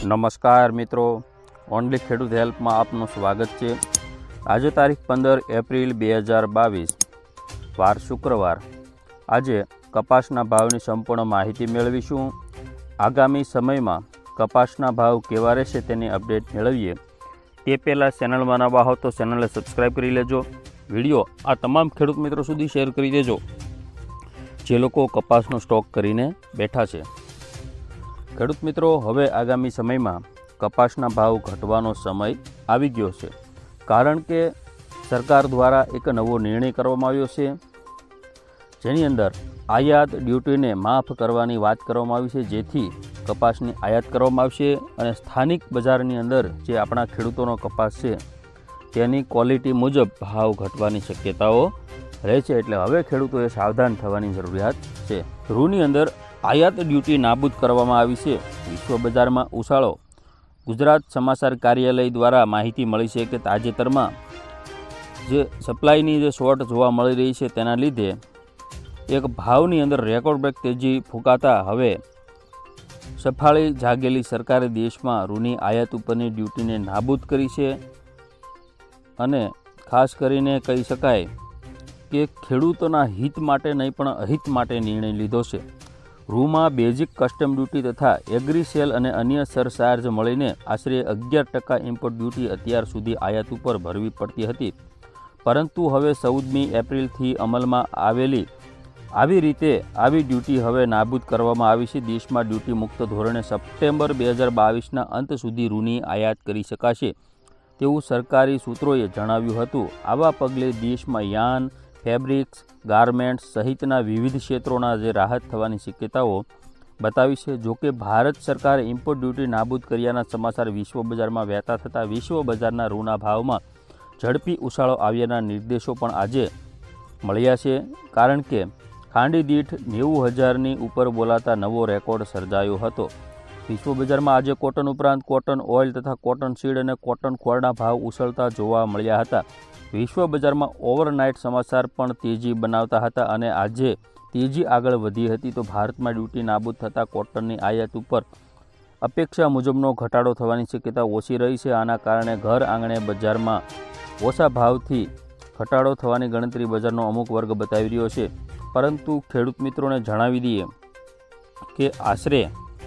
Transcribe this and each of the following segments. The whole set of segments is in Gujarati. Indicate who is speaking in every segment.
Speaker 1: નમસ્કાર મિત્રો, ઓનલી ખેડૂત હેલ્પમાં આપનું સ્વાગત છે। આજે તારીખ 15 એપ્રિલ 2022 વાર શુક્રવાર। આજે કપાસના ભાવની સંપૂર્ણ માહિતી મેળવીશું। આગામી સમયમાં કપાસના ભાવ કેવા રહેશે તેની અપડેટ મેળવીએ તે પહેલાં ચેનલમાં નવા હો તો ચેનલને સબસ્ક્રાઈબ કરી લેજો। વિડીયો આ તમામ ખેડૂત મિત્રો સુધી શેર કરી દેજો જે લોકો કપાસનો સ્ટોક કરીને બેઠા છે। ખેડૂત મિત્રો, હવે આગામી સમયમાં કપાસના ભાવ ઘટવાનો સમય આવી ગયો છે, કારણ કે સરકાર દ્વારા એક નવો નિર્ણય કરવામાં આવ્યો છે, જેની અંદર આયાત ડ્યુટીને માફ કરવાની વાત કરવામાં આવી છે, જેથી કપાસની આયાત કરવામાં આવશે અને સ્થાનિક બજારની અંદર જે આપણા ખેડૂતોનો કપાસ છે તેની ક્વોલિટી મુજબ ભાવ ઘટવાની શક્યતાઓ રહે છે। એટલે હવે ખેડૂતોએ સાવધાન થવાની જરૂરિયાત છે। રૂની અંદર આયાત ડ્યુટી નાબૂદ કરવામાં આવી છે। વિશ્વ બજારમાં ઉછાળો। ગુજરાત સમાચાર કાર્યાલય દ્વારા માહિતી મળી છે કે તાજેતરમાં જે સપ્લાયની જે શોર્ટ જોવા મળી રહી છે તેના લીધે એક ભાવની અંદર રેકોર્ડ બ્રેક તેજી ફૂંકાતા હવે સફાળી જાગેલી સરકારે દેશમાં રૂની આયાત ઉપરની ડ્યુટીને નાબૂદ કરી છે અને ખાસ કરીને કહી શકાય કે ખેડૂતોના હિત માટે નહીં પણ અહિત માટે નિર્ણય લીધો છે। રૂમાં બેઝિક કસ્ટમ ડ્યુટી તથા એગ્રીસેલ અને અન્ય સરચાર્જ મળીને આશરે 11% ઇમ્પોર્ટ ડ્યુટી અત્યાર સુધી આયાત ઉપર ભરવી પડતી હતી, પરંતુ હવે 14મી એપ્રિલથી અમલમાં આવી રીતે આવી ડ્યુટી હવે નાબૂદ કરવામાં આવી છે। દેશમાં ડ્યુટી મુક્ત ધોરણે સપ્ટેમ્બર 2022ના અંત સુધી રૂની આયાત કરી શકાશે તેવું સરકારી સૂત્રોએ જણાવ્યું હતું। આવા પગલે દેશમાં યાન, ફેબ્રિક્સ, ગાર્મેન્ટ્સ સહિતના વિવિધ ક્ષેત્રોના જે રાહત થવાની શક્યતાઓ બતાવી છે। જોકે ભારત સરકારે ઇમ્પોર્ટ ડ્યુટી નાબૂદ કર્યાના સમાચાર વિશ્વ બજારમાં વહેતા થતાં વિશ્વ બજારના રૂના ભાવમાં ઝડપી ઉછાળો આવ્યાના નિર્દેશો પણ આજે મળ્યા છે, કારણ કે ખાંડી દીઠ 90,000ની ઉપર બોલાતા નવો રેકોર્ડ સર્જાયો હતો। વિશ્વ બજારમાં આજે કોટન ઉપરાંત કોટન ઓઇલ તથા કોટન સીડ અને કોટન ખોળના ભાવ ઉછળતા જોવા મળ્યા હતા। વિશ્વ બજારમાં ઓવરનાઇટ સમાચાર પણ તેજી બનાવતા હતા અને આજે તેજી આગળ વધી હતી। તો ભારતમાં ડ્યુટી નાબૂદ થતાં કોટનની આયાત ઉપર અપેક્ષા મુજબનો ઘટાડો થવાની શક્યતા ઓછી રહી છે। આના કારણે ઘર આંગણે બજારમાં ઓછા ભાવથી ઘટાડો થવાની ગણતરી બજારનો અમુક વર્ગ બતાવી રહ્યો છે, પરંતુ ખેડૂત મિત્રોને જણાવી દઈએ કે આશરે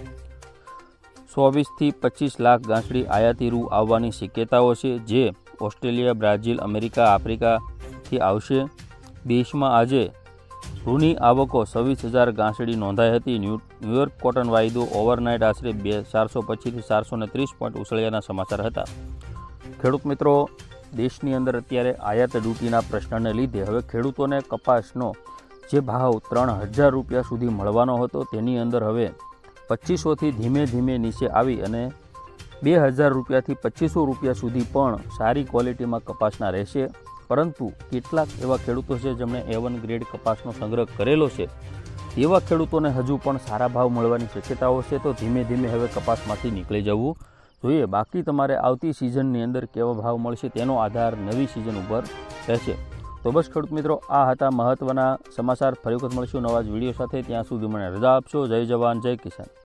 Speaker 1: 24થી 25 લાખ ગાંસડી આયાતી રૂ આવવાની શક્યતાઓ છે, જે ઓસ્ટ્રેલિયા, બ્રાઝિલ, અમેરિકા, આફ્રિકાથી આવશે। દેશમાં આજે રૂની આવકો 26,000 ગાંસડી નોંધાઈ હતી। ન્યૂયોર્ક કોટન વાયદો ઓવરનાઇટ આશરે 425થી 430 પોઈન્ટ ઉછળ્યાના સમાચાર હતા। ખેડૂત મિત્રો, દેશની અંદર અત્યારે આયાત ડ્યુટીના પ્રશ્નને લીધે હવે ખેડૂતોને કપાસનો જે ભાવ 3,000 રૂપિયા સુધી મળવાનો હતો તેની અંદર હવે 2500થી ધીમે ધીમે નીચે આવી અને 2,000 રૂપિયાથી 2,500 રૂપિયા સુધી પણ સારી ક્વોલિટીમાં કપાસના રહેશે, પરંતુ કેટલાક એવા ખેડૂતો છે જેમણે A1 ગ્રેડ કપાસનો સંગ્રહ કરેલો છે તેવા ખેડૂતોને હજુ પણ સારા ભાવ મળવાની શક્યતાઓ છે। તો ધીમે ધીમે હવે કપાસમાંથી નીકળી જવું જોઈએ। બાકી તમારે આવતી સિઝનની અંદર કેવા ભાવ મળશે તેનો આધાર નવી સિઝન ઉપર રહેશે। તો બસ ખેડૂત મિત્રો, આ હતા મહત્ત્વના સમાચાર। ફરી વખત મળીશું નવા જ વિડીયો સાથે। ત્યાં સુધી મને રજા આપશો। જય જવાન, જય કિસાન।